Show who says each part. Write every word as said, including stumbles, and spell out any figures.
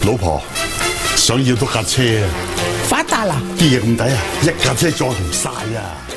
Speaker 1: 老婆想要多架車啊！
Speaker 2: 發達啦！
Speaker 1: 啲嘢咁抵啊，一架車載唔晒啊！